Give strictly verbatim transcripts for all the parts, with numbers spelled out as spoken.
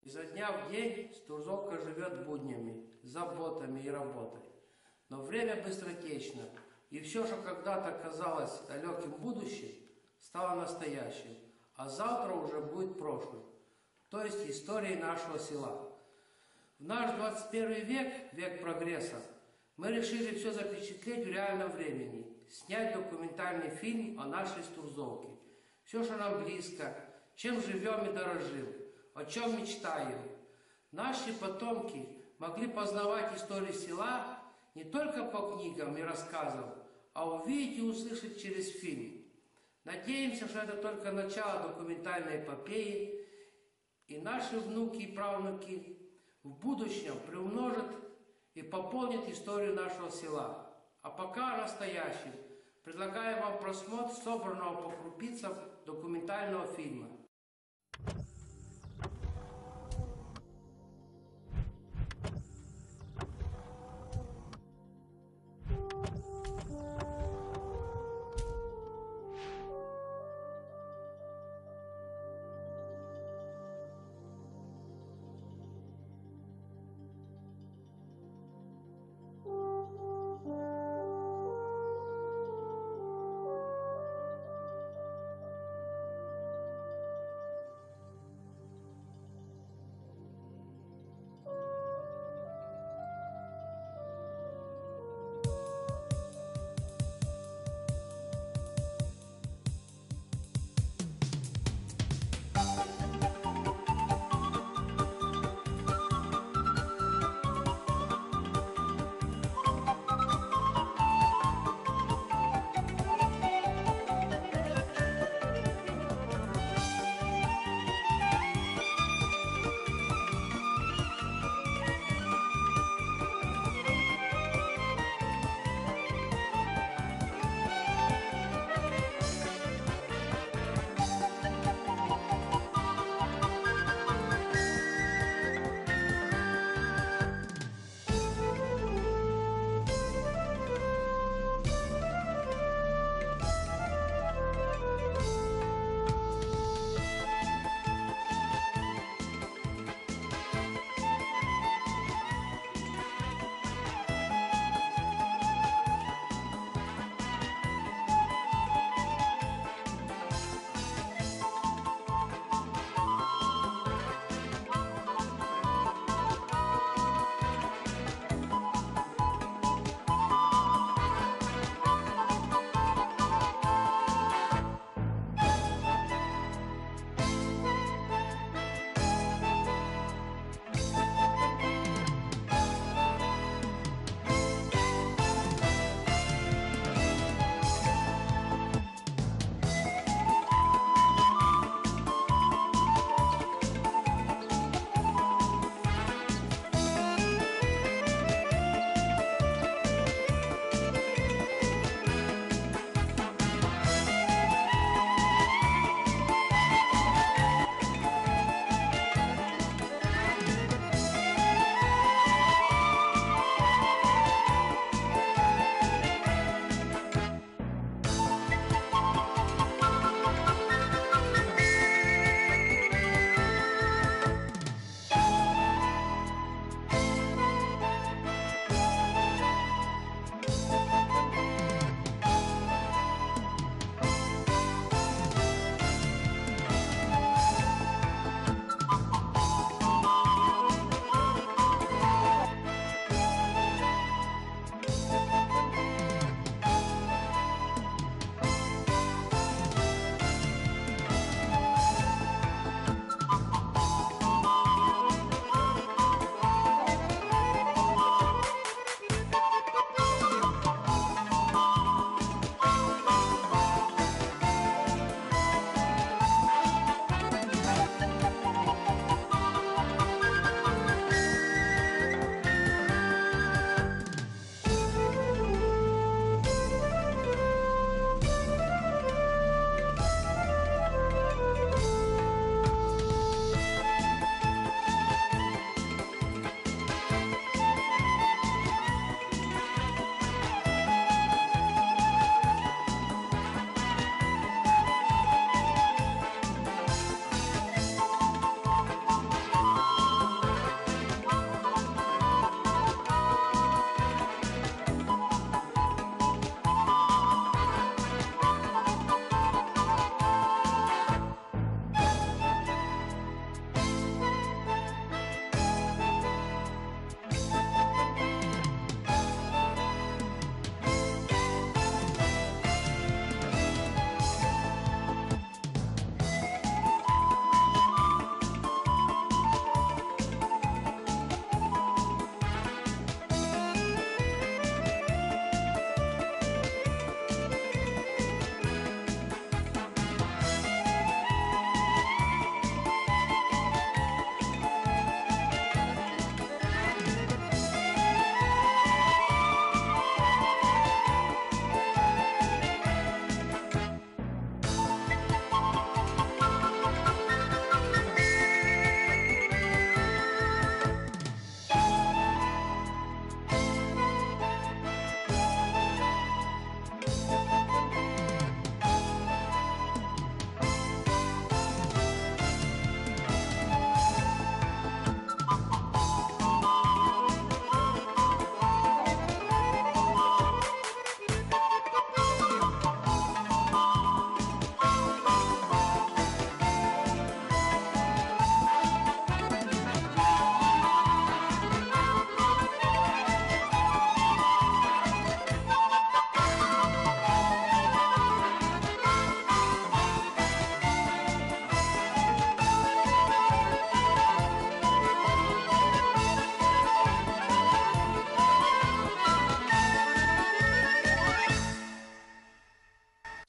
Изо дня в день Стурзовка живет буднями, заботами и работой. Но время быстротечно, и все, что когда-то казалось далеким будущим, стало настоящим, а завтра уже будет прошлым, то есть историей нашего села. В наш двадцать первый век, век прогресса, мы решили все запечатлеть в реальном времени, снять документальный фильм о нашей Стурзовке. Все, что нам близко, чем живем и дорожим, о чем мечтаем. Наши потомки могли познавать историю села не только по книгам и рассказам, а увидеть и услышать через фильм. Надеемся, что это только начало документальной эпопеи, и наши внуки и правнуки в будущем приумножат и пополнят историю нашего села. А пока о настоящем. Предлагаю вам просмотр собранного по крупицам документального фильма.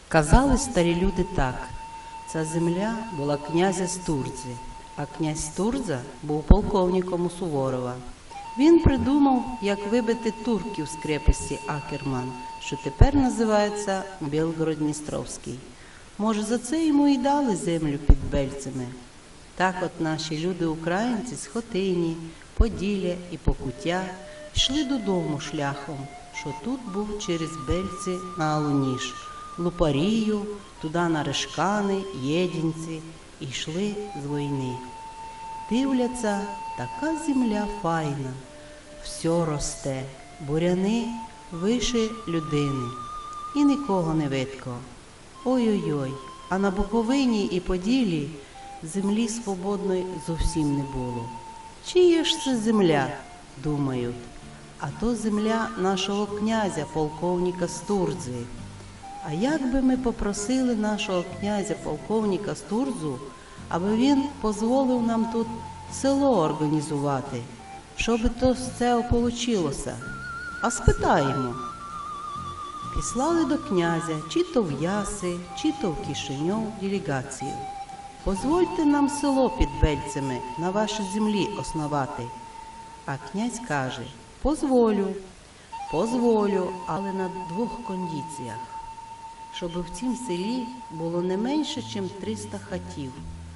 Казали старі люди так: ця земля була князя Стурдзи, а князь Стурдза був полковником у Суворова. Він придумав, як вибити турків з крепості Акерман, що тепер називається Білгород-Дністровський. Може, за це йому і дали землю під Бельцями. Так от наші люди-українці з Хотині, Поділля і Покуття йшли додому шляхом, що тут був через Бельці на Алуніж, Лупарію, туди на Решкани, Єдінці, і йшли з війни. Дивляться, така земля файна, все росте, буряни вище людини, і нікого не видко. Ой-ой-ой, а на Буковині і Поділлі землі свободної зовсім не було. Чия ж це земля, думають, а то земля нашого князя, полковника Стурдзи. А як би ми попросили нашого князя, полковника Стурдзу, аби він дозволив нам тут село організувати, щоб то з цього получилося? А спитаємо. Післали до князя, чи то в Яси, чи то в Кишиньов делегацію. Позвольте нам село під Бельцями на вашій землі основати. А князь каже: позволю, позволю, але на двох кондиціях. Щоб в цім селі було не менше, ніж триста хатів.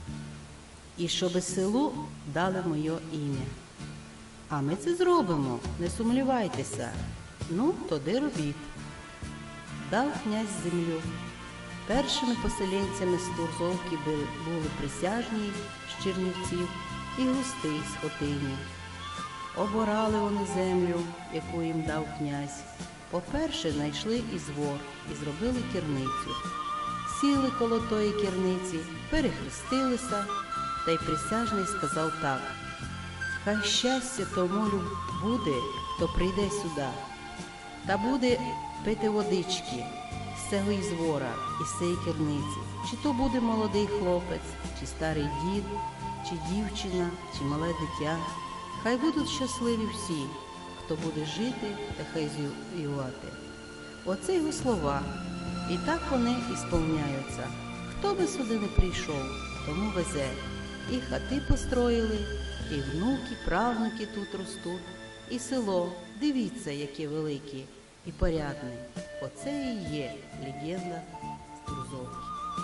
І щоб селу дали моє ім'я. А ми це зробимо, не сумнівайтеся. Ну, тоді робіть. Дав князь землю. Першими поселенцями з Турзовки були Присяжні з Чернівців і Густий з Хотині. Оборали вони землю, яку їм дав князь. По-перше, знайшли ізвор і зробили керницю. Сіли коло тої керниці, перехрестилися, та й Присяжний сказав так: хай щастя тому буде, хто прийде сюди, та буде пити водички з цього ізвора і з цієї керниці. Чи то буде молодий хлопець, чи старий дід, чи дівчина, чи мале дитя. Хай будуть щасливі всі, хто буде жити та хай зювати. Оце його слова. І так вони і сповняються. Хто би сюди не прийшов, тому везе. І хати построїли, і внуки, правнуки тут ростуть, і село, дивіться, яке велике і порядне. Оце і є легенда Турзовки.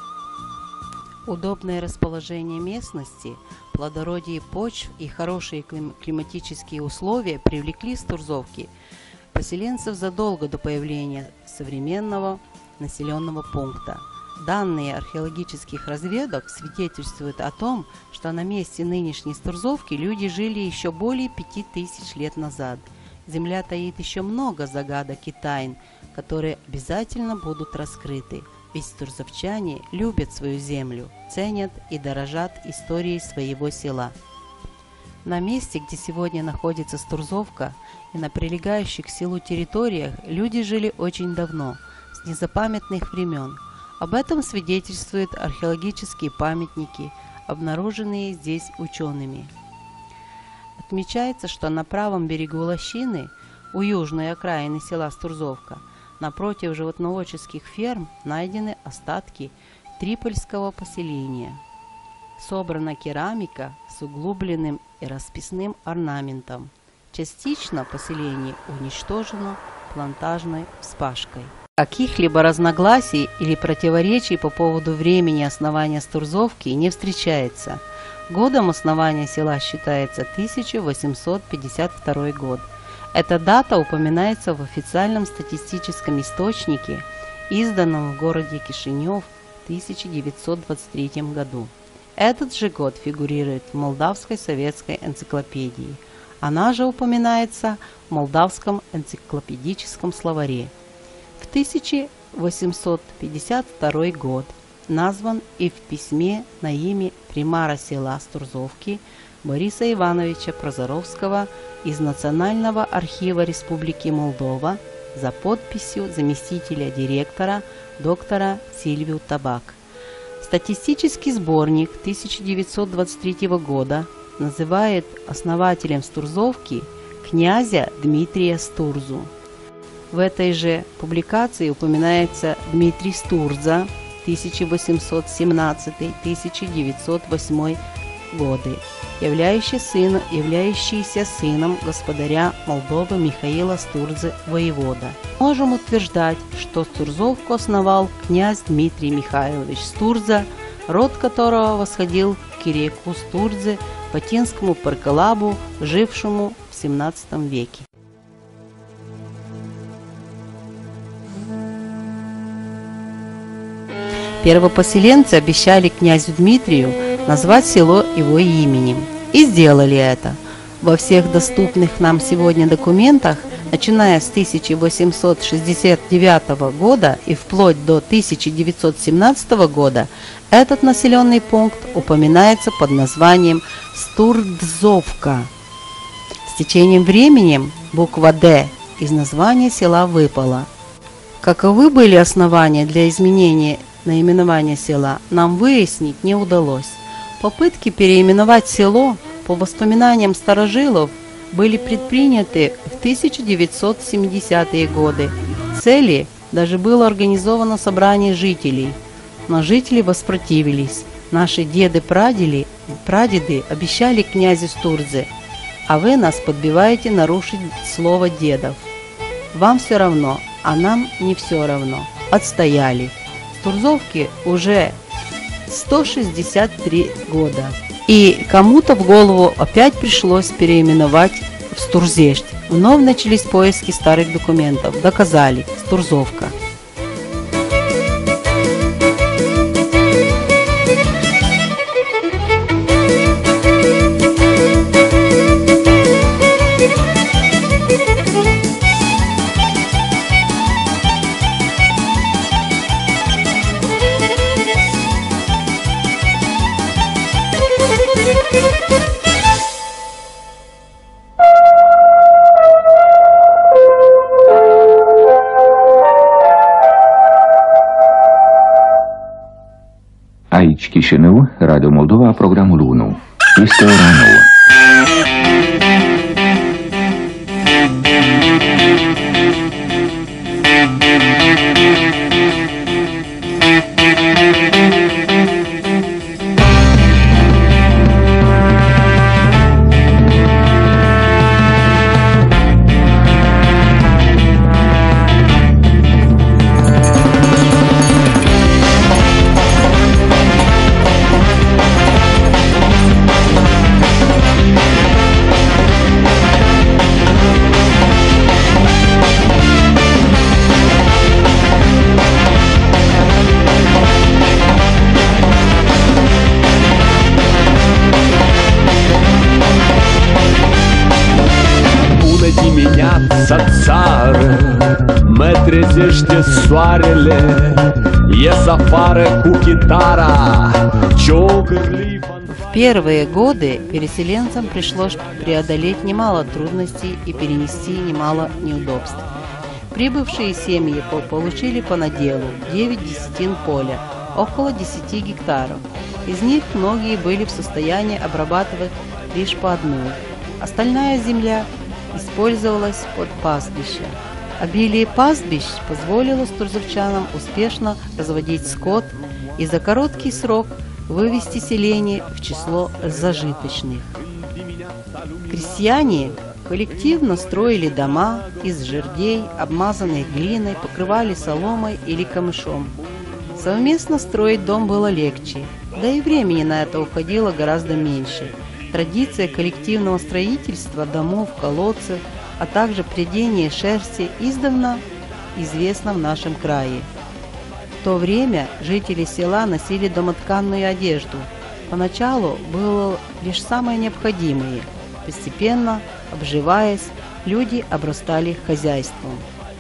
Удобное расположение местности, плодородие почв и хорошие климатические условия привлекли с Турзовки поселенцев задолго до появления современного населенного пункта. Данные археологических разведок свидетельствуют о том, что на месте нынешней Турзовки люди жили еще более пяти тысяч лет назад. Земля таит еще много загадок и тайн, которые обязательно будут раскрыты. Ведь турзовчане любят свою землю, ценят и дорожат историей своего села. На месте, где сегодня находится Турзовка, и на прилегающих к селу территориях люди жили очень давно, с незапамятных времен. Об этом свидетельствуют археологические памятники, обнаруженные здесь учеными. Отмечается, что на правом берегу лощины, у южной окраины села Турзовка, напротив животноводческих ферм найдены остатки трипольского поселения. Собрана керамика с углубленным и расписным орнаментом. Частично поселение уничтожено плантажной вспашкой. Каких-либо разногласий или противоречий по поводу времени основания Турзовки не встречается. Годом основания села считается тысяча восемьсот пятьдесят второй год. Эта дата упоминается в официальном статистическом источнике, изданном в городе Кишинев в тысяча девятьсот двадцать третьем году. Этот же год фигурирует в Молдавской советской энциклопедии. Она же упоминается в Молдавском энциклопедическом словаре. В тысяча восемьсот пятьдесят второй год назван и в письме на имя примара села Турзовки Бориса Ивановича Прозоровского из Национального архива Республики Молдова за подписью заместителя директора доктора Сильвию Табак. Статистический сборник тысяча девятьсот двадцать третьего года называет основателем Турзовки князя Дмитрия Стурзу. В этой же публикации упоминается Дмитрий Стурдза, тысяча восемьсот семнадцатый — тысяча девятьсот восьмой годы, являющий сын, являющийся сыном господаря Молдовы Михаила Стурдзы воевода. Можем утверждать, что Стурзовку основал князь Дмитрий Михайлович Стурдза, род которого восходил к Кириаку Стурдзе, патинскому паркалабу, жившему в семнадцатом веке. Первопоселенцы обещали князю Дмитрию назвать село его именем. И сделали это. Во всех доступных нам сегодня документах, начиная с тысяча восемьсот шестьдесят девятого года и вплоть до тысяча девятьсот семнадцатого года, этот населенный пункт упоминается под названием Стурдзовка. С течением времени буква «Д» из названия села выпала. Каковы были основания для изменения наименования села, нам выяснить не удалось. Попытки переименовать село, по воспоминаниям старожилов, были предприняты в тысяча девятьсот семидесятые годы. В цели даже было организовано собрание жителей, но жители воспротивились. Наши деды-прадеды прадеды обещали князю Стурдзе, а вы нас подбиваете нарушить слово дедов. Вам все равно, а нам не все равно. Отстояли. Стурзовке уже сто шестьдесят три года. И кому-то в голову опять пришлось переименовать в Стурзешть. Вновь начались поиски старых документов. Доказали. Стурзовка. Aici Chișinău, Radio Moldova, programul unu. Este ora nouă. dimineața țară mă trezește soarele, ies afară cu chitara, ciocârli. В первые годы переселенцам пришлось преодолеть немало трудностей и перенести немало неудобств. Прибывшие семьи получили по наделу девять десятин поля, около десяти гектаров. Из них многие были в состоянии обрабатывать лишь по одной. Остальная земля использовалась под пастбища. Обилие пастбищ позволило стурзовчанам успешно разводить скот и за короткий срок вывести селение в число зажиточных. Крестьяне коллективно строили дома из жердей, обмазанных глиной, покрывали соломой или камышом. Совместно строить дом было легче, да и времени на это уходило гораздо меньше. Традиция коллективного строительства домов, колодцев, а также прядение шерсти издавна известна в нашем крае. В то время жители села носили домотканную одежду. Поначалу было лишь самое необходимое. Постепенно, обживаясь, люди обрастали хозяйством.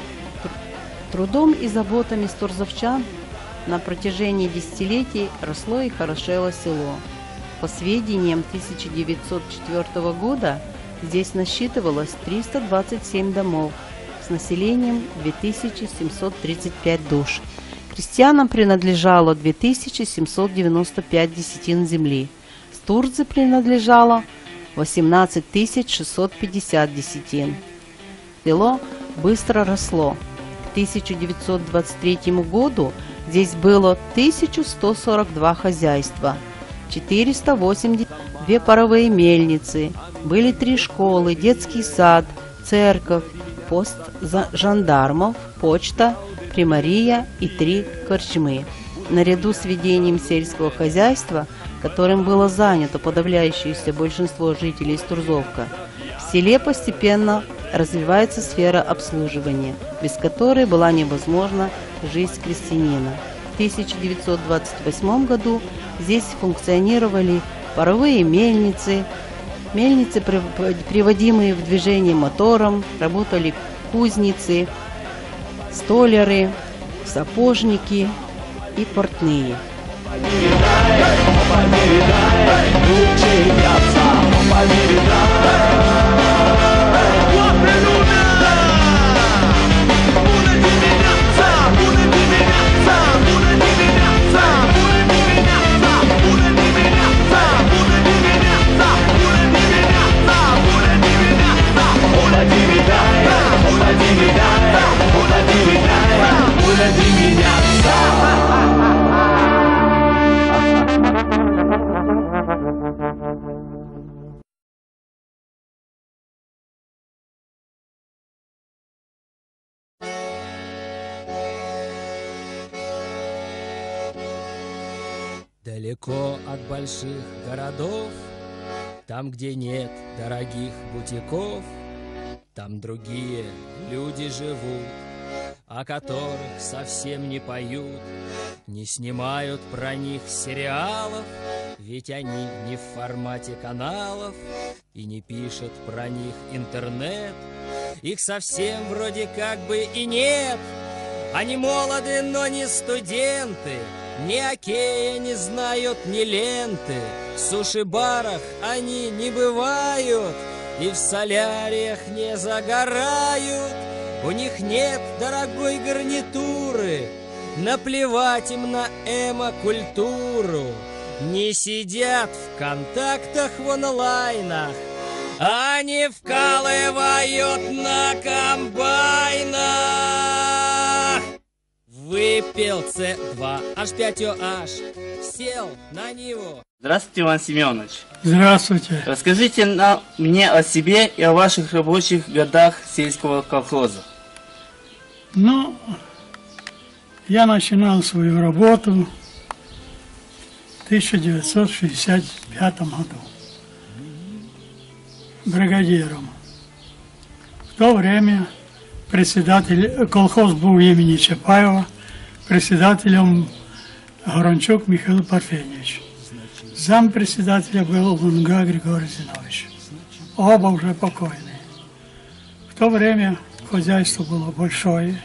Трудом и заботами стурзовчан на протяжении десятилетий росло и хорошело село. По сведениям тысяча девятьсот четвёртого года здесь насчитывалось триста двадцать семь домов с населением две тысячи семьсот тридцать пять душ. Крестьянам принадлежало две тысячи семьсот девяносто пять десятин земли. Стурдзе принадлежало восемнадцать тысяч шестьсот пятьдесят десятин. Село быстро росло. К тысяча девятьсот двадцать третьему году здесь было тысяча сто сорок два хозяйства, четыреста восемьдесят две паровые мельницы, были три школы, детский сад, церковь, пост жандармов, почта, примария и три корчмы. Наряду с ведением сельского хозяйства, которым было занято подавляющееся большинство жителей из Турзовка, в селе постепенно развивается сфера обслуживания, без которой была невозможна жизнь крестьянина. В тысяча девятьсот двадцать восьмом году здесь функционировали паровые мельницы, мельницы, приводимые в движение мотором, работали кузницы, столяры, сапожники и портные. Далеко от больших городов, там, где нет дорогих бутиков, там другие люди живут, о которых совсем не поют, не снимают про них сериалов, ведь они не в формате каналов, и не пишет про них интернет. Их совсем вроде как бы и нет. Они молоды, но не студенты, ни окея не знают, ни ленты. В суши-барах они не бывают и в соляриях не загорают. У них нет дорогой гарнитуры, наплевать им на эмо-культуру. Не сидят в контактах в онлайнах, они вкалывают на комбайнах. Выпил С два H пять О H, сел на него. Здравствуйте, Иван Семенович. Здравствуйте. Расскажите нам, мне о себе и о ваших рабочих годах сельского колхоза. Ну, я начинал свою работу в тысяча девятьсот шестьдесят пятом году бригадиром. В то время председатель, колхоз был имени Чапаева, председателем Горончук Михаил Парфеньевич. Зампредседателя был Лунга Григорий Зинович. Оба уже покойные. В то время хозяйство было большое.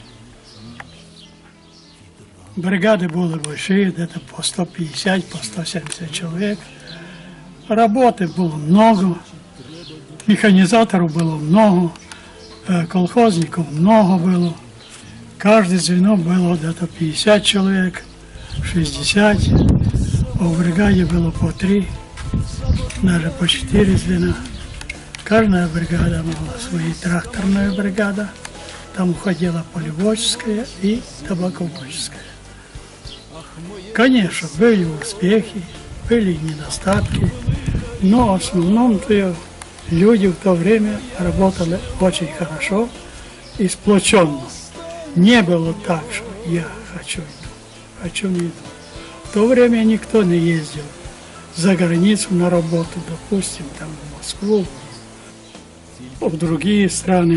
Бригады были большие, где-то по сто пятьдесят, по сто семьдесят человек. Работы было много, механизаторов было много, колхозников много было. Каждое звено было где-то пятьдесят человек, шестьдесят. А в бригаде было по три, даже по четыре звена. Каждая бригада была своя тракторная бригада. Там уходила полеводческая и табаководческая. Конечно, были успехи, были недостатки, но в основном-то люди в то время работали очень хорошо и сплоченно. Не было так, что я хочу иду, хочу не иду. В то время никто не ездил за границу на работу, допустим, там в Москву, в другие страны.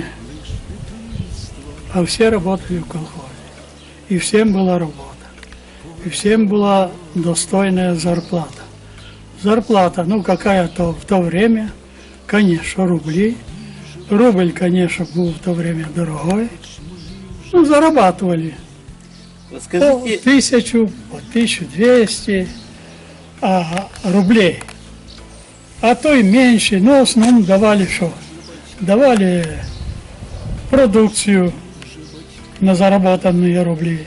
А все работали в колхозе. И всем была работа. И всем была достойная зарплата. Зарплата, ну какая-то в то время, конечно, рубли. Рубль, конечно, был в то время дорогой. Ну, зарабатывали. Расскажите... По тысячу, по тысячу двести а, рублей. А то и меньше, но в основном давали что? Давали продукцию на заработанные рубли.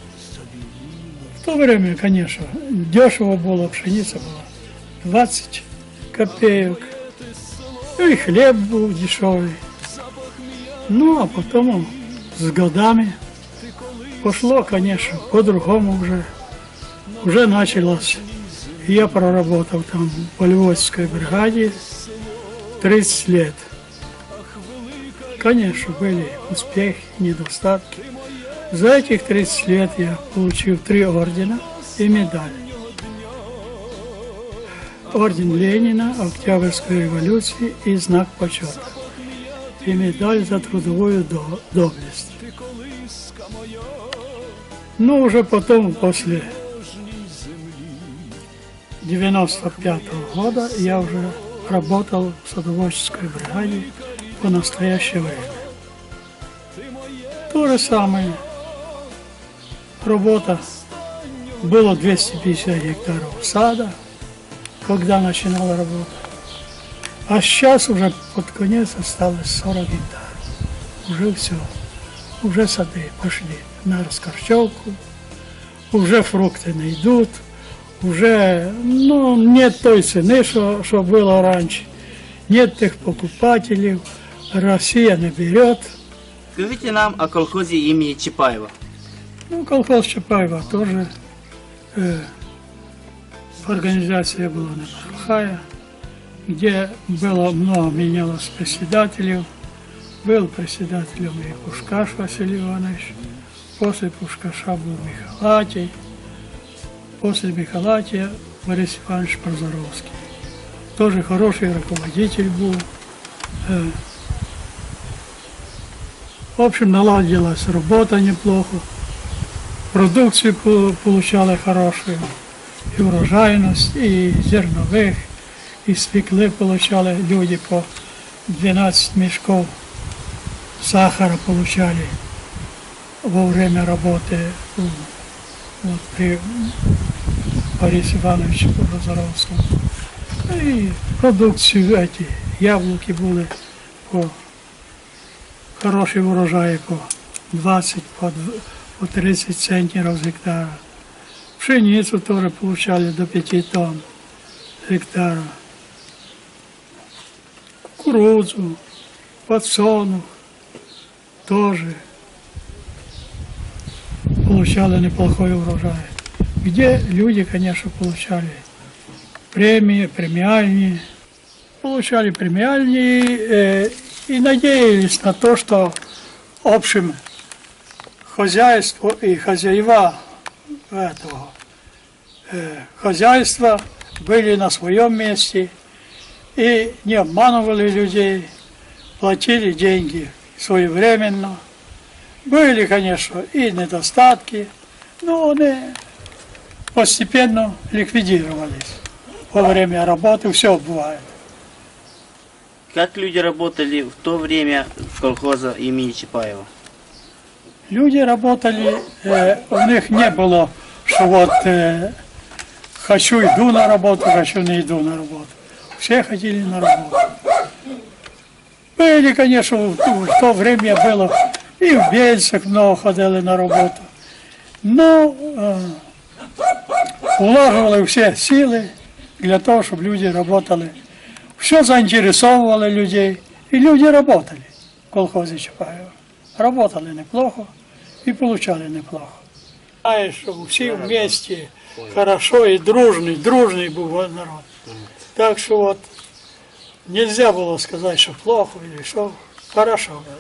В то время, конечно, дешево было, пшеница была двадцать копеек. Ну и хлеб был дешевый. Ну, а потом с годами пошло, конечно, по-другому уже. Уже началось. Я проработал там в Полеводской бригаде тридцать лет. Конечно, были успехи, недостатки. За этих тридцать лет я получил три ордена и медаль. Орден Ленина, Октябрьской революции и знак почета. И медаль за трудовую до- доблесть. Но уже потом, после девяносто пятого года, я уже работал в садоводческой бригаде по настоящее время. То же самое. Работа. Было двести пятьдесят гектаров сада, когда начинала работа. А сейчас уже под конец осталось сорок гектаров. Уже все. Уже сады пошли на раскорчевку. Уже фрукты найдут. Уже, ну, нет той цены, что, что было раньше. Нет тех покупателей. Россия не берет. Скажите нам о колхозе имени Чапаева. Ну, колхоз Чапаева тоже э, организация была неплохая, где было много, менялось председателей. Был председателем и Пушкаш Василий Иванович, после Пушкаша был Михалатий, после Михалатия Борис Иванович Прозоровский. Тоже хороший руководитель был. Э, в общем, наладилась работа неплохо. Продукцию получали хорошую, и урожайность, и зерновых, и свеклы получали люди по двенадцать мешков сахара получали во время работы вот, при Борисе Ивановиче Прозоровском. И продукцию эти яблоки были по хороший урожай по двадцать, по по тридцать центнеров с гектара. Пшеницу тоже получали до пяти тонн с гектара. Кукурузу, подсолнух тоже получали неплохой урожай. Где люди, конечно, получали премии, премиальные. Получали премиальные э, и надеялись на то, что в общем хозяйство и хозяева этого э, хозяйства были на своем месте и не обманывали людей, платили деньги своевременно. Были, конечно, и недостатки, но они постепенно ликвидировались во время работы. Все бывает. Как люди работали в то время в колхозе имени Чапаева? Люди работали, э, у них не было, что вот э, хочу иду на работу, хочу не иду на работу. Все ходили на работу. Были, конечно, в, в то время было, и в Бельцах много ходили на работу. Но э, улаживали все силы для того, чтобы люди работали. Все заинтересовывало людей, и люди работали в колхозе Чапаева. Работали неплохо и получали неплохо. Знаешь, что все вместе хорошо и дружный, дружный был народ. Так что вот нельзя было сказать, что плохо или что хорошо было.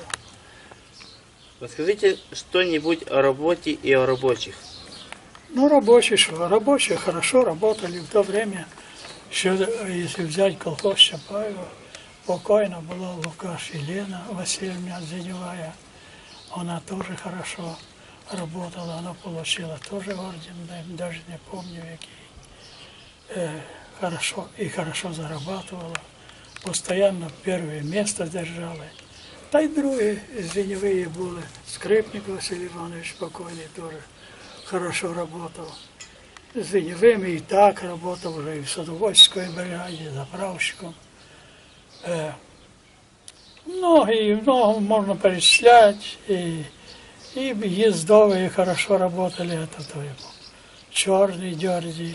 Расскажите что-нибудь о работе и о рабочих. Ну, рабочие, что рабочие хорошо работали в то время. Еще, если взять колхоз Чапаева, покойно была Лукаш Елена Васильевна Зеневая. Она тоже хорошо работала, она получила тоже орден, даже не помню какие. Э, хорошо, и хорошо зарабатывала. Постоянно первое место держала. Та й другі Зеневые были. Скрипник Василий Иванович покойный тоже хорошо работал. С Зеневыми и так работал уже и в садоводческой бригаде, заправщиком. Э, Многие, много можно перечислять, и, и ездовые хорошо работали, это то ему. Черный Дерзи.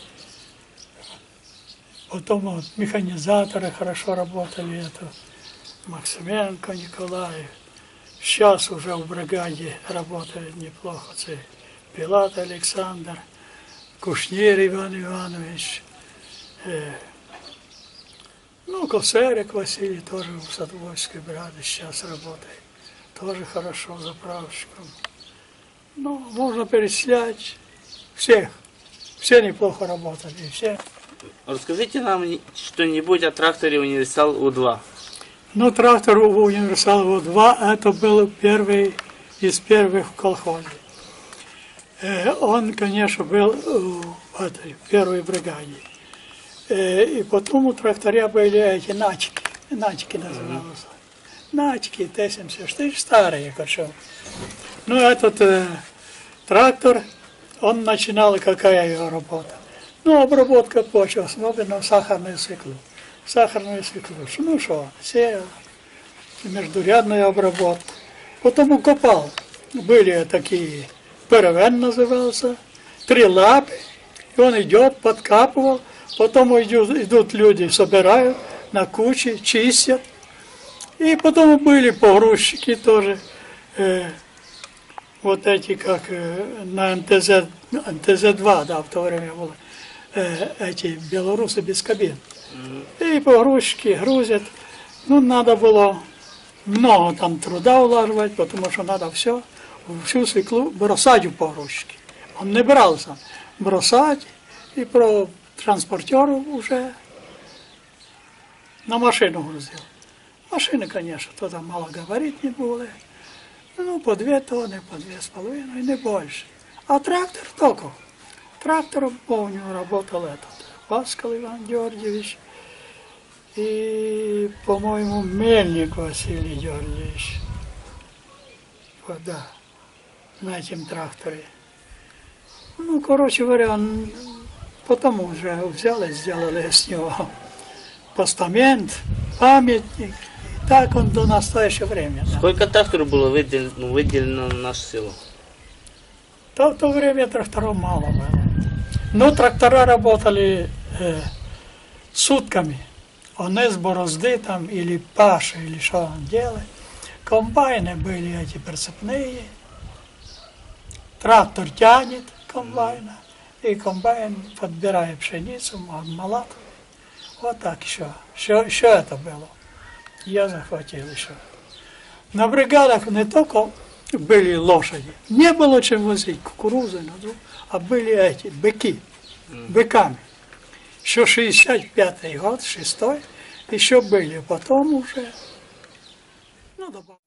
Потом вот, механизаторы хорошо работали, это Максименко Николай, Сейчас уже в бригаде работает неплохо. Это Пилат Александр, Кушнир Иван Иванович, э, ну, Косарик Василий тоже в Садоводской бригаде сейчас работает. Тоже хорошо заправщиком. Ну, можно перечислять всех. Все неплохо работали, все. Расскажите нам что-нибудь о тракторе «Универсал У-два». Ну, трактор «Универсал У-два» это был первый из первых в колхозе. Э, он, конечно, был в этой первой бригаде. Э, и потом у тракторя были эти начики. Начики назывались. Начики, Т семьдесят четыре, старые, короче. Ну, этот э, трактор, он начинал, какая его работа? Ну, обработка почвы, особенно сахарную свеклу. Сахарную свеклу. Ну что, сеял, междурядную обработку. Потом укопал. Были такие, перевен назывался, три лапы. И он идет, подкапывал. Потом идут, идут люди, собирают на кучи, чистят. И потом были погрузчики тоже. Э, вот эти, как э, на эн тэ зет, эн тэ зет два, да, в то время было. Э, эти белорусы без кабин. И погрузчики грузят. Ну, надо было много там труда улаживать, потому что надо все, всю свеклу бросать в погрузчики. Он не брался. Бросать и про транспортеру уже на машину грузил. Машины, конечно, тогда малогабаритные были. Ну, по две тонны, по две с половиной, не больше. А трактор только. Трактором, помню, работал этот Паскал Иван Георгиевич и, по-моему, Мельник Василий Георгиевич. Вот, да, на этом тракторе. Ну, короче говоря, он потом уже взяли, сделали с него постамент, памятник. И так он до настоящего времени. Да. Сколько тракторов было выделено, ну, выделено на наше село? То, в то время тракторов мало было. Но трактора работали э, сутками. Они с борозды там, или паши, или что он делает. Комбайны были эти прицепные. Трактор тянет комбайна. И комбайн подбирает пшеницу, молот. Вот так еще. Еще, еще это было. Я захватил еще. На бригадах не только были лошади. Не было чем возить кукурузы, а были эти быки, быками. Еще шестьдесят пятый год, шестой, еще были. Потом уже, ну, добавили.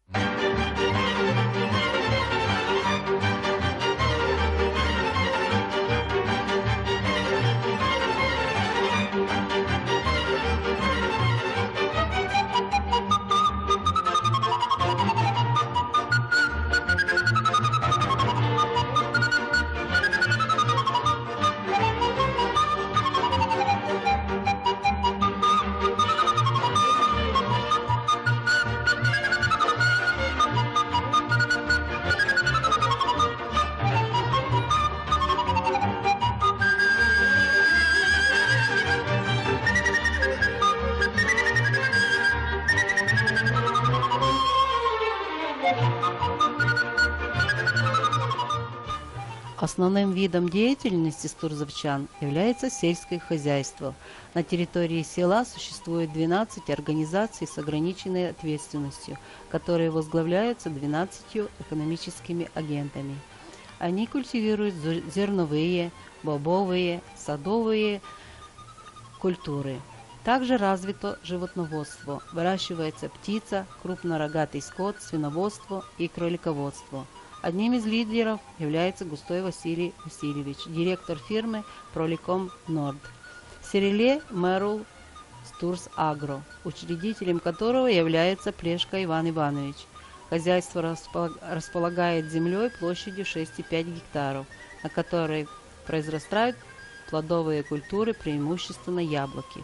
Основным видом деятельности стурзовчан является сельское хозяйство. На территории села существует двенадцать организаций с ограниченной ответственностью, которые возглавляются двенадцатью экономическими агентами. Они культивируют зерновые, бобовые, садовые культуры. Также развито животноводство, выращивается птица, крупнорогатый скот, свиноводство и кролиководство. Одним из лидеров является Густой Василий Васильевич, директор фирмы Проликом Норд. Сереле Мерул Стурс Агро, учредителем которого является Плешко Иван Иванович. Хозяйство располагает землей площадью шесть и пять гектаров, на которой произрастают плодовые культуры, преимущественно яблоки.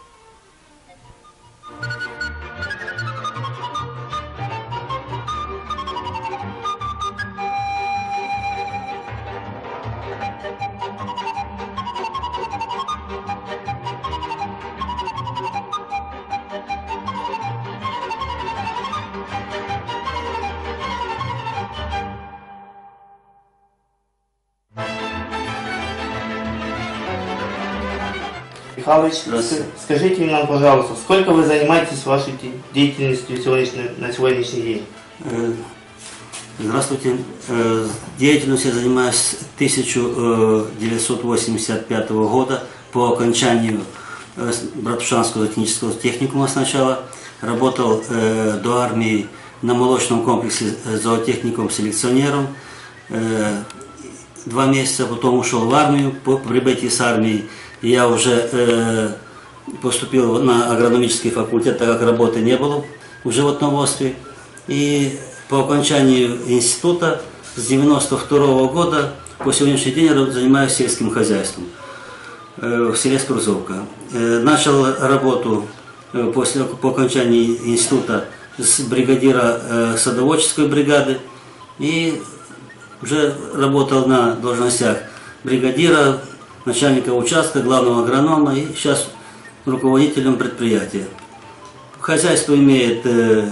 Павлович, Здравствуйте. скажите нам, пожалуйста, сколько вы занимаетесь вашей де- деятельностью сегодняшний- на сегодняшний день? Э, Здравствуйте. Э, Деятельностью я занимаюсь с тысяча девятьсот восемьдесят пятого года по окончанию э, с- Братушанского технического техникума сначала. Работал э, до армии на молочном комплексе э, зоотехником-селекционером. Э, Два месяца потом ушел в армию. По прибытии с армии я уже э, поступил на агрономический факультет, так как работы не было в животноводстве. И по окончанию института с девяносто второго года по сегодняшний день я занимаюсь сельским хозяйством э, в селе Стурзовка. Э, начал работу э, после, по окончании института с бригадира э, садоводческой бригады и уже работал на должностях бригадира, начальника участка, главного агронома и сейчас руководителем предприятия. Хозяйство имеет э,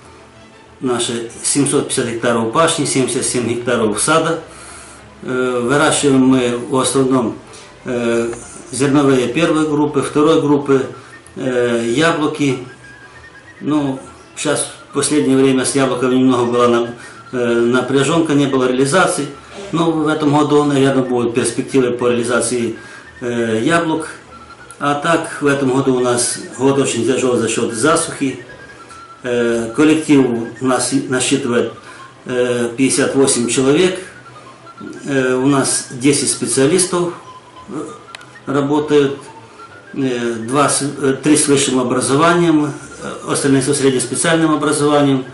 наши семьсот пятьдесят гектаров пашни, семьдесят семь гектаров сада. Э, выращиваем мы в основном э, зерновые первой группы, второй группы, э, яблоки. Ну, сейчас в последнее время с яблоками немного была на, э, напряженка, не было реализации. Но в этом году, наверное, будут перспективы по реализации э, яблок. А так, в этом году у нас год очень тяжелый за счет засухи. Э, коллектив у нас насчитывает э, пятьдесят восемь человек. Э, у нас десять специалистов работают, э, два, э, три с высшим образованием, э, остальные со среднеспециальным образованием.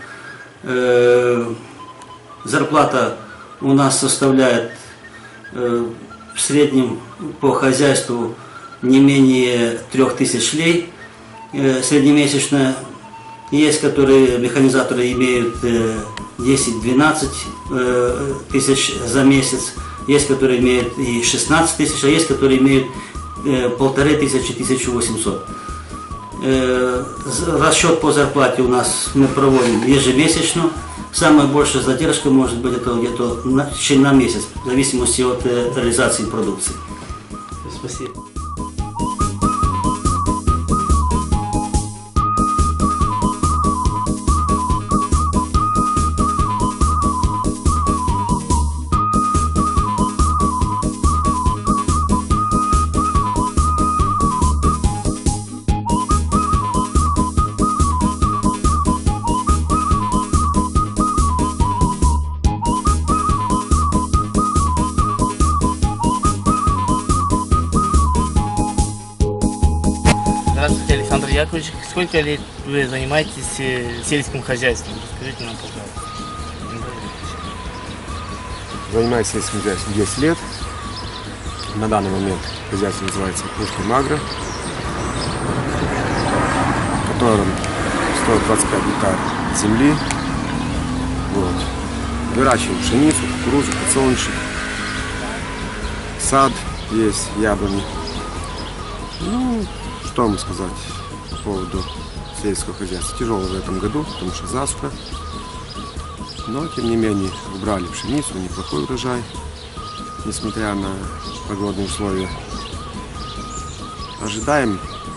Э, зарплата у нас составляет э, в среднем по хозяйству не менее трех тысяч лей э, среднемесячно. Есть, которые механизаторы имеют э, десять-двенадцать э, тысяч за месяц, есть, которые имеют и шестнадцать тысяч, а есть, которые имеют э, полторы тысячи, тысячу восемьсот. Э, расчет по зарплате у нас мы проводим ежемесячно. Самая большая задержка может быть это где-то на, на месяц, в зависимости от э, реализации продукции. Спасибо. Здравствуйте, Александр Яковлевич. Сколько лет вы занимаетесь э, сельским хозяйством? Расскажите нам, пожалуйста. Занимаюсь сельским хозяйством десять лет. На данный момент хозяйство называется Пушкин Агро, в котором сто двадцать пять гектар земли. Вот. Выращиваем пшеницу, кукурузу, подсолнечник. Сад есть, яблони. Ну, что вам сказать по поводу сельского хозяйства? Тяжело в этом году, потому что засуха. Но, тем не менее, убрали пшеницу, неплохой урожай, несмотря на погодные условия. Ожидаем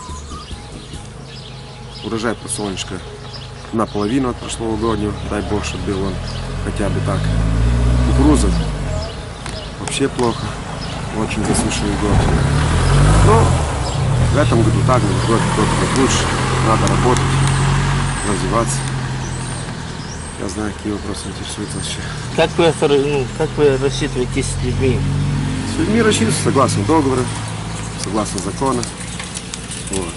урожай подсолнечка наполовину от прошлогоднего, дай бог, чтобы был он хотя бы так. Кукуруза вообще плохо, очень засушливый год. Но в этом году так, в год год лучше, надо работать, развиваться. Я знаю, какие вопросы интересуют вообще. Как вы, ну, как вы рассчитываетесь с людьми? С людьми рассчитываются согласно договора, согласно закона. Вот.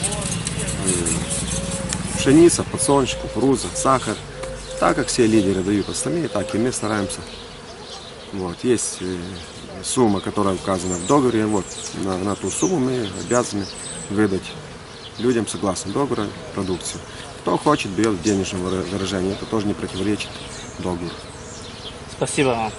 И пшеница, подсолнечник, кукуруза, сахар. Так как все лидеры дают остальные, так и мы стараемся. Вот. Есть сумма, которая указана в договоре. Вот. На, на ту сумму мы обязаны выдать людям согласно договору продукцию. Кто хочет, берет в денежном выражении. Это тоже не противоречит договору. Спасибо вам.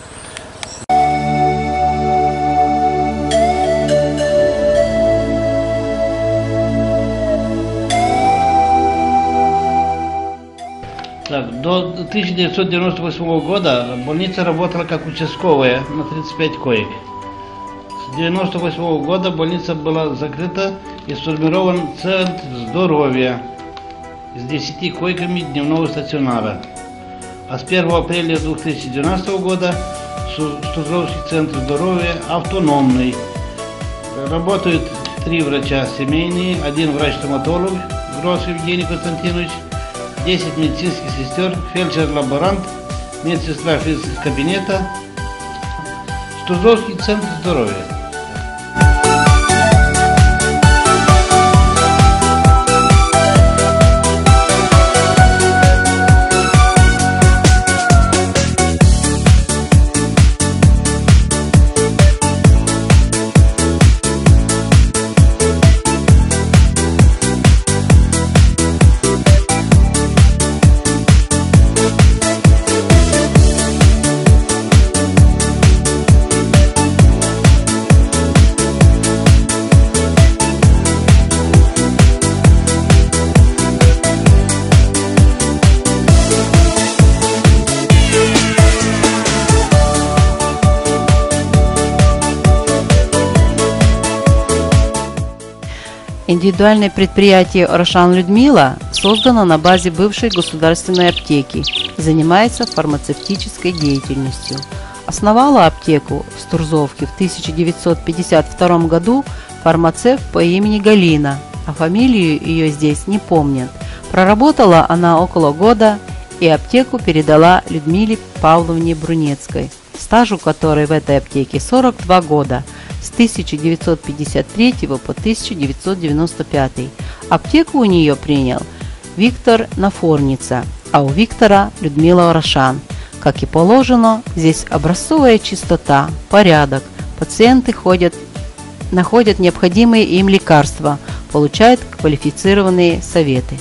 Так, до тысяча девятьсот девяносто восьмого года больница работала как участковая на тридцать пять коек. С девяносто восьмого года больница была закрыта и сформирован Центр здоровья с десятью койками дневного стационара. А с первого апреля две тысячи двенадцатого года Стурзовский центр здоровья автономный. Работают три врача семейные, один врач-стоматолог, Гросс Евгений Константинович, десять медицинских сестер, фельдшер-лаборант, медсестра физического кабинета. Стурзовский центр здоровья. Индивидуальное предприятие «Орошан Людмила» создано на базе бывшей государственной аптеки и занимается фармацевтической деятельностью. Основала аптеку в Стурзовке в тысяча девятьсот пятьдесят втором году фармацевт по имени Галина, а фамилию ее здесь не помнят. Проработала она около года и аптеку передала Людмиле Павловне Брунецкой, стажу которой в этой аптеке сорок два года, с тысяча девятьсот пятьдесят третьего по тысяча девятьсот девяносто пятый. Аптеку у нее принял Виктор Нафорница, а у Виктора Людмила Орошан. Как и положено, здесь образцовая чистота, порядок, пациенты ходят, находят необходимые им лекарства, получают квалифицированные советы.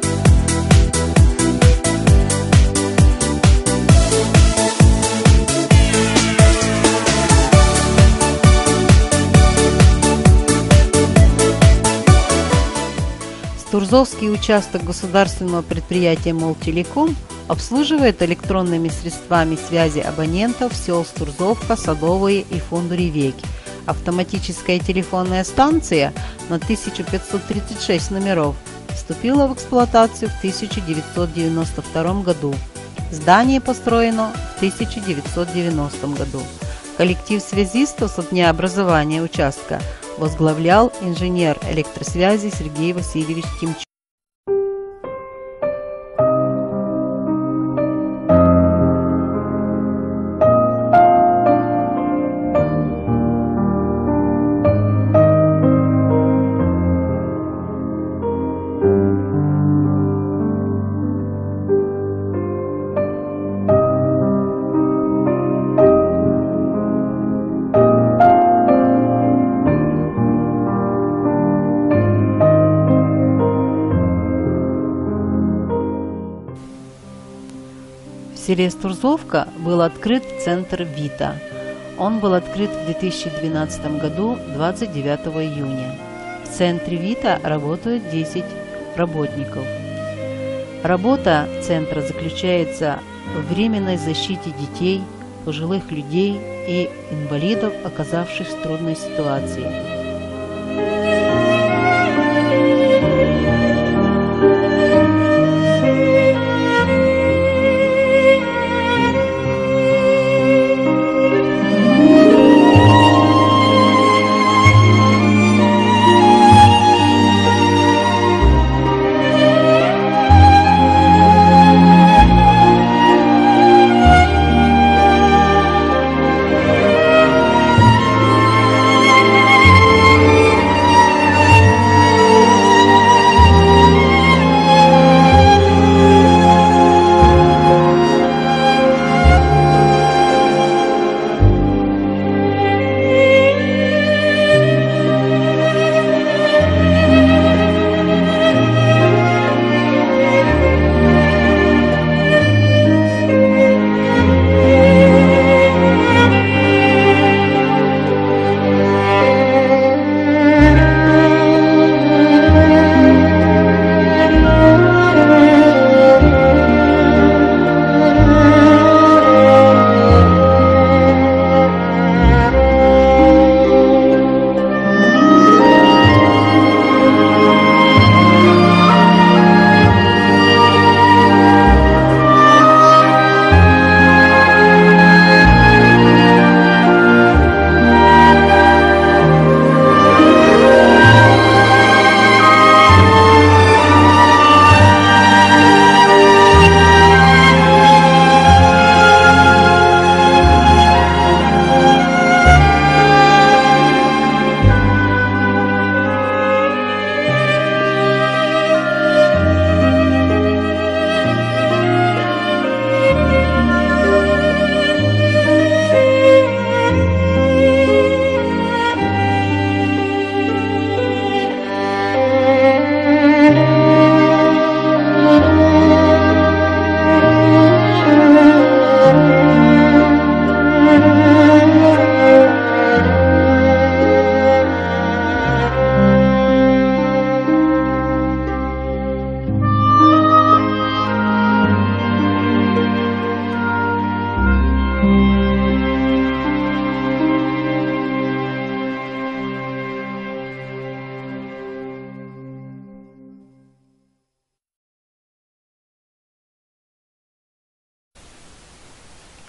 Стурзовский участок государственного предприятия «Молтелеком» обслуживает электронными средствами связи абонентов сел Стурзовка, Садовые и Фондуревеки. Автоматическая телефонная станция на тысячу пятьсот тридцать шесть номеров вступила в эксплуатацию в тысяча девятьсот девяносто втором году. Здание построено в тысяча девятьсот девяностом году. Коллектив связистов со дня образования участка возглавлял инженер электросвязи Сергей Васильевич Тимчук. В селе Стурзовка был открыт центр ВИТА. Он был открыт в две тысячи двенадцатом году двадцать девятого июня. В центре ВИТА работают десять работников. Работа центра заключается в временной защите детей, пожилых людей и инвалидов, оказавшихся в трудной ситуации.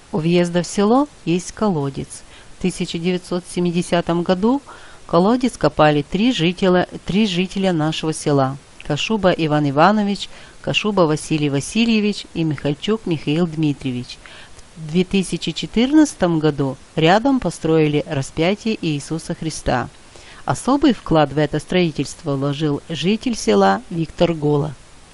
У въезда в село есть колодец. В тысяча девятьсот семидесятом году колодец копали три жителя, три жителя нашего села. Кашуба Иван Иванович, Кашуба Василий Васильевич и Михальчук Михаил Дмитриевич. В две тысячи четырнадцатом году рядом построили распятие Иисуса Христа. Особый вклад в это строительство вложил житель села Виктор Гола.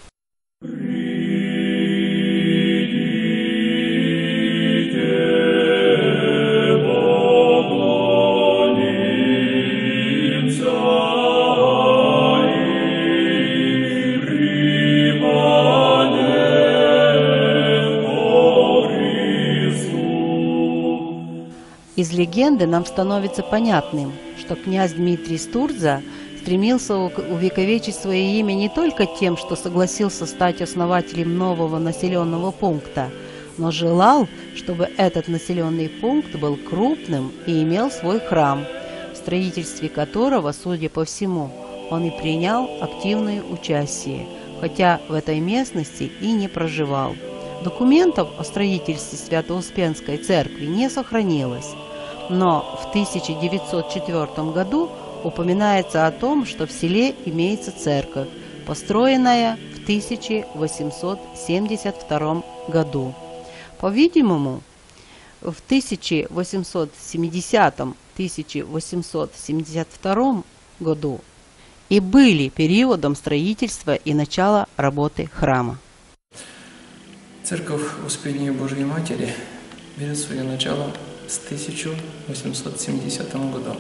Из легенды нам становится понятным, что князь Дмитрий Стурдза стремился увековечить свое имя не только тем, что согласился стать основателем нового населенного пункта, но желал, чтобы этот населенный пункт был крупным и имел свой храм, в строительстве которого, судя по всему, он и принял активное участие, хотя в этой местности и не проживал. Документов о строительстве Свято-Успенской церкви не сохранилось, но в тысяча девятьсот четвёртом году упоминается о том, что в селе имеется церковь, построенная в тысяча восемьсот семьдесят втором году. По-видимому, в тысяча восемьсот семидесятом — тысяча восемьсот семьдесят втором году и были периодом строительства и начала работы храма. Церковь Успения Божьей Матери берет свое начало с тысяча восемьсот семидесятого года.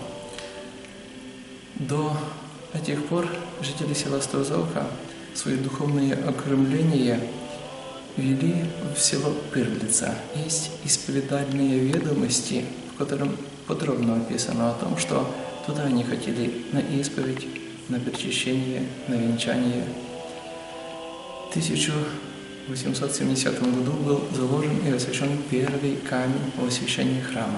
До этих пор жители села Сторзовка свои духовные окрымления вели в село Пырлица. Есть исповедальные ведомости, в котором подробно описано о том, что туда они хотели на исповедь, на причащение, на венчание. В тысяча восемьсот семидесятом году был заложен и освящен первый камень в освящении храма.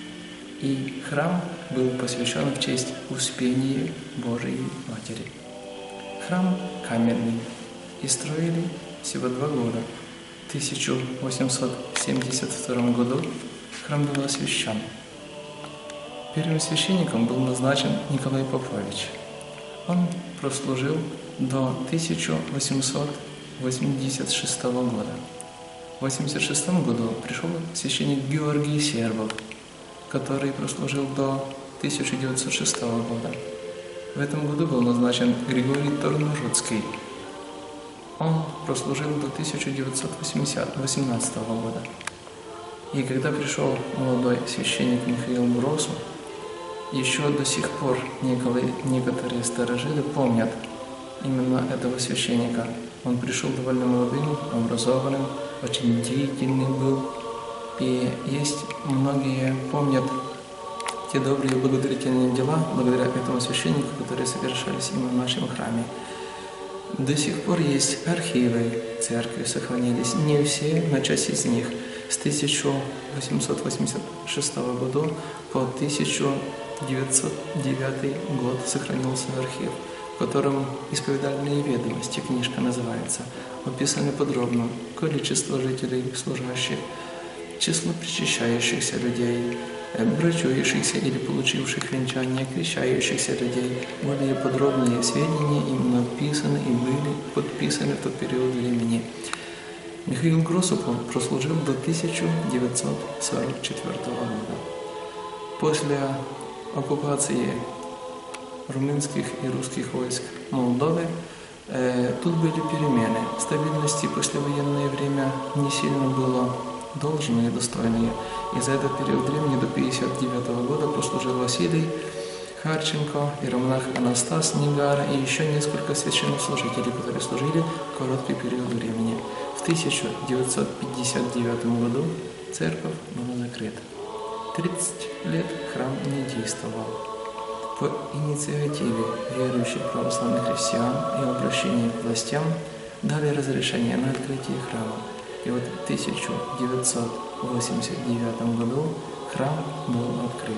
И храм был посвящен в честь Успения Божией Матери. Храм каменный, и строили всего два года. В тысяча восемьсот семьдесят втором году храм был освящен. Первым священником был назначен Николай Попович. Он прослужил до тысяча восемьсот восемьдесят шестого года. В восемьдесят шестом году пришел священник Георгий Сербов, который прослужил до тысяча девятьсот шестого года. В этом году был назначен Григорий Торнужоцкий. Он прослужил до тысяча девятьсот восемнадцатого года. И когда пришел молодой священник Михаил Бросу, еще до сих пор некоторые старожилы помнят именно этого священника. Он пришел довольно молодым, образованным, очень деятельным был. И есть многие помнят те добрые благотворительные дела благодаря этому священнику, которые совершались именно в нашем храме. До сих пор есть архивы церкви, сохранились не все, но часть из них. С тысяча восемьсот восемьдесят шестого года по тысяча девятьсот девятый год сохранился архив, в котором «Исповедальные ведомости» книжка называется. Описаны подробно количество жителей, служащих, число причащающихся людей, брачующихся или получивших венчание, крещающихся людей. Более подробные сведения именно описаны и были подписаны в тот период времени. Михаил Гросов прослужил до тысяча девятьсот сорок четвёртого года. После оккупации румынских и русских войск Молдовы э, тут были перемены. Стабильности послевоенное время не сильно было должное и достойное. И за этот период времени до пятьдесят девятого года прослужил Василий Харченко и романах Анастас Нигара и еще несколько священнослужителей, которые служили короткий период времени. В тысяча девятьсот пятьдесят девятом году церковь была закрыта. тридцать лет храм не действовал. По инициативе верующих православных христиан и обращения к властям дали разрешение на открытие храма. И вот в тысяча девятьсот восемьдесят девятом году храм был открыт.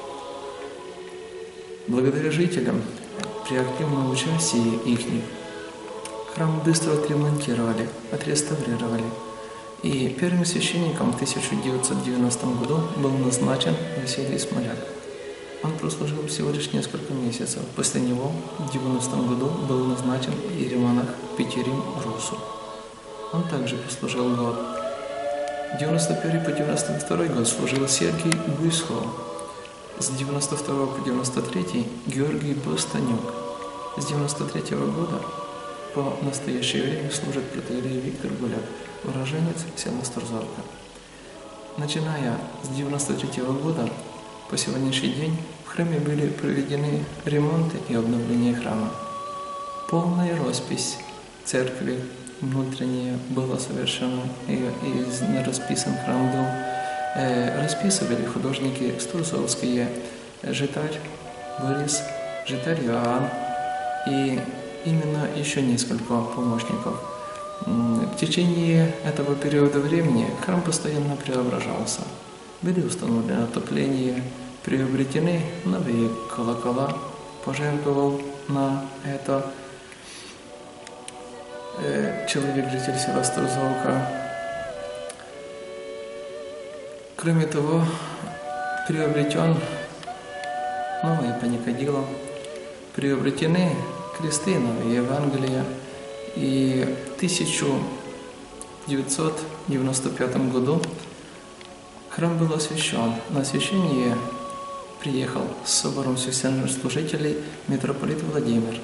Благодаря жителям при активном участии их храм быстро отремонтировали, отреставрировали. И первым священником в тысяча девятьсот девяностом году был назначен Василий Смоляк. Он прослужил всего лишь несколько месяцев. После него в девяностом году был назначен иеромонах Петерим Русу. Он также послужил год. В девяносто первый по девяносто второй год служил Сергей Гуйсхо. С девяносто второго по девяносто третий Георгий Бостанюк. С девяносто третьего года по настоящее время служит протоиерей Виктор Гуляк, уроженец села Сторзовка. Начиная с девяносто третьего года по сегодняшний день в храме были проведены ремонты и обновление храма. Полная роспись церкви внутренняя была совершена, и, и расписан храм был. Э, расписывали художники Сторзовские, Житарь Борис, Житарь Иоанн и именно еще несколько помощников. В течение этого периода времени храм постоянно преображался. Были установлены отопления, приобретены новые колокола, пожертвовал на это э, человек, житель села Сторзовка. Кроме того, приобретен новые паникадила, приобретены кресты, новые Евангелия. И в тысяча девятьсот девяносто пятом году храм был освящен. На освящение приехал с собором священнослужителей митрополит Владимир.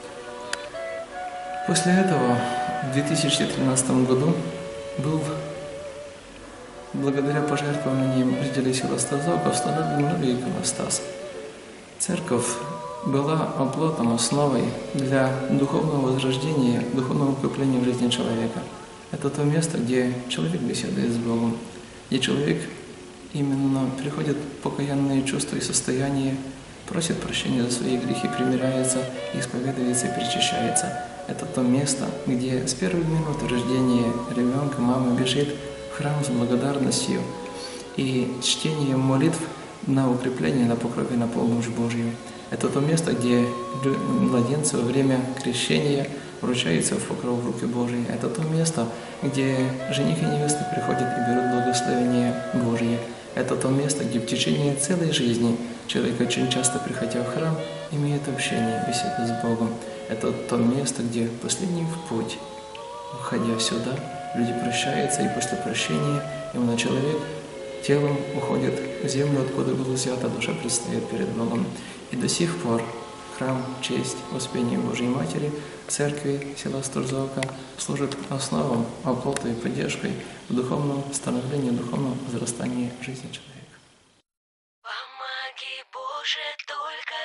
После этого в две тысячи тринадцатом году был, благодаря пожертвованиям жителей села Сторзовка, установлен новый иконостас. Церковь была оплотом, основой для духовного возрождения, духовного укрепления в жизни человека. Это то место, где человек беседует с Богом, где человек именно приходит в покаянные чувства и состояния, просит прощения за свои грехи, примиряется, исповедуется и причащается. Это то место, где с первой минуты рождения ребенка мама бежит в храм с благодарностью и чтением молитв на укрепление, на покрове, на помощь Божью. Это то место, где младенцы во время крещения вручаются в покров в руки Божьи. Это то место, где жених и невеста приходят и берут благословение Божье. Это то место, где в течение целой жизни человек, очень часто приходя в храм, имеет общение, беседу с Богом. Это то место, где последний в путь, уходя сюда, люди прощаются, и после прощения именно человек телом уходит в землю, откуда было взято, душа предстает перед Богом. И до сих пор храм в честь Успения Божьей Матери церкви села Сторзовка служит основам, оплотой и поддержкой в духовном становлении, в духовном возрастании жизни человека. Помоги, Боже, только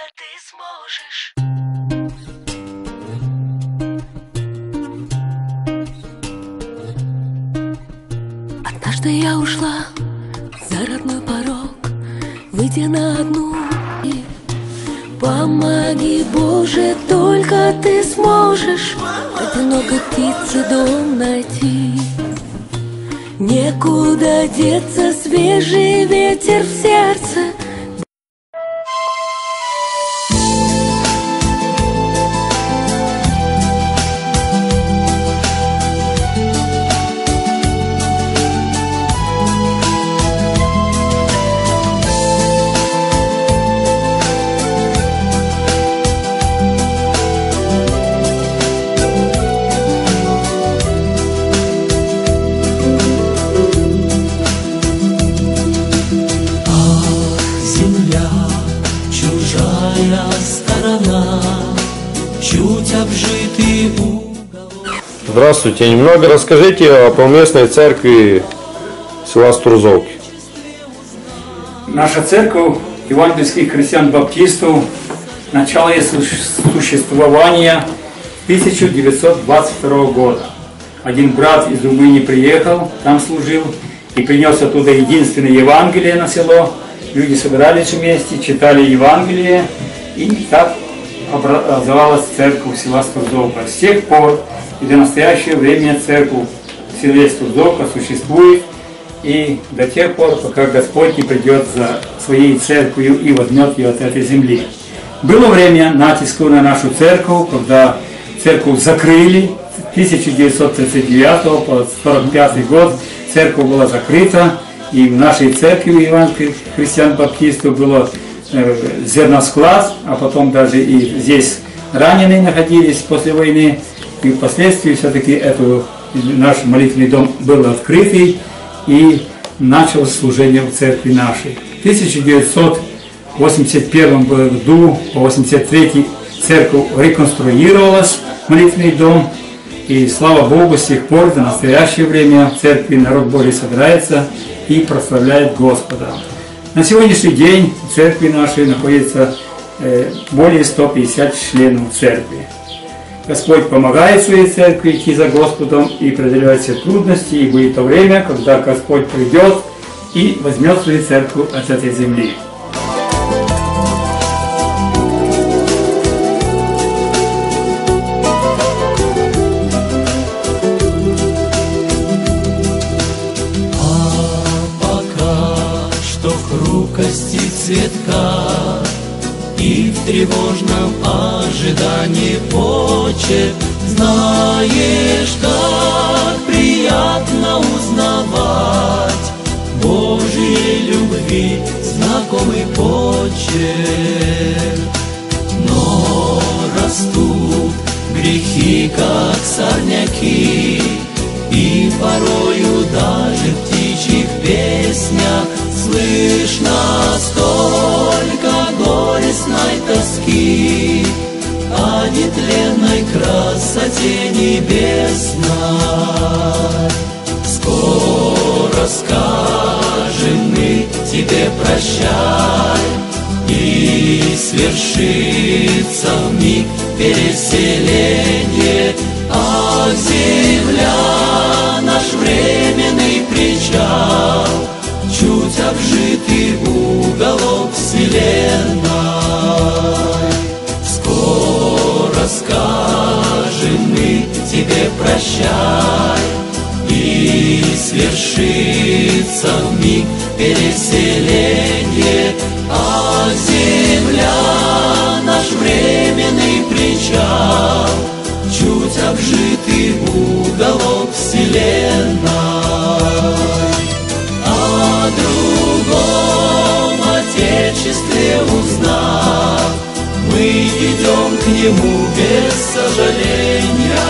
Ты сможешь. Однажды я ушла за родной порог, выйдя на одну. Помоги, Боже, только Ты сможешь одинокой птице дом найти. Некуда деться, свежий ветер в сердце. Здравствуйте. Немного расскажите о поместной церкви села Сторзовки. Наша церковь евангельских христиан-баптистов, начало ее существования тысяча девятьсот двадцать второго года. Один брат из Румынии приехал, там служил, и принес оттуда единственное Евангелие на село. Люди собирались вместе, читали Евангелие, и так образовалась церковь села Сторзовка. С тех пор и до настоящего времени церковь в селе Сторзовка существует, и до тех пор, пока Господь не придет за своей церковью и возьмет ее от этой земли. Было время натиска на нашу церковь, когда церковь закрыли с тысяча девятьсот тридцать девятого по сорок пятый год. церковь была закрыта, и в нашей церкви евангельских христиан-баптистов было э, зерносклад, а потом даже и здесь раненые находились после войны, и впоследствии все-таки эту, наш молитвенный дом был открытый, и началось служение в церкви нашей. В тысяча девятьсот восемьдесят первом году по восемьдесят третий церковь реконструировалась, молитвенный дом, и слава Богу, с тех пор до настоящее время в церкви народ Божий собирается и прославляет Господа. На сегодняшний день в церкви нашей находится э, более ста пятидесяти членов церкви. Господь помогает своей церкви идти за Господом и преодолевать все трудности, и будет то время, когда Господь придет и возьмет свою церковь от этой земли. Цветка, и в тревожном ожидании почек. Знаешь, как приятно узнавать Божьей любви знакомый почерк. Но растут грехи, как сорняки, и порою даже в птичьих песнях слышно столько горестной тоски о нетленной красоте небесной. Скоро скажем мы тебе прощай, и свершится вмиг переселение, а земля наш временный причал, чуть обжитый уголок вселенной. Скоро скажем мы тебе прощай, и свершится вмиг переселение, а земля наш временный причал, чуть обжитый уголок вселенной. О другом Отечестве узнав, мы идем к нему без сожаления.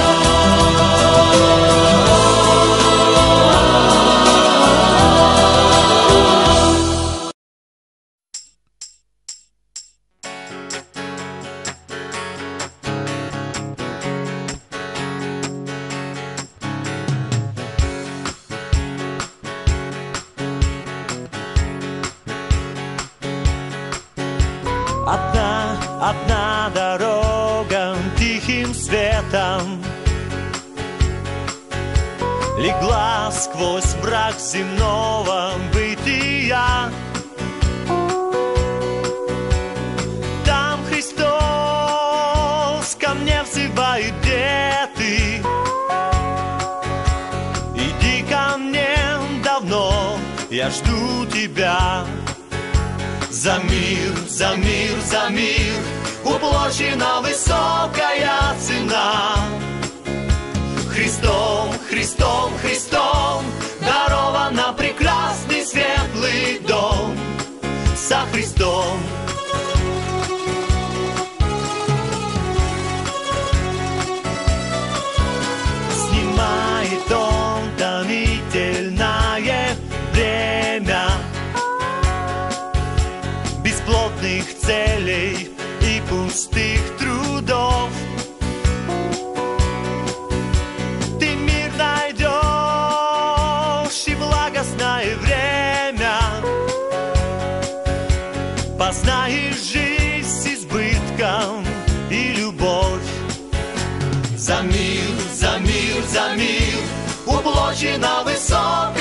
Одна, одна дорога тихим светом легла сквозь мрак земного бытия. Там Христос ко мне взывает: где ты? Иди ко мне давно, я жду тебя. За мир, за мир, за мир уплачена высокая цена. Христом, Христом, Христом дарована прекрасный светлый дом. Со Христом. Снимает он томительное время бесплодных целей и пустых трудов. Ты мир найдешь и благостное время, познаешь жизнь с избытком и любовь. За мир, за мир, за мир уплачена высокая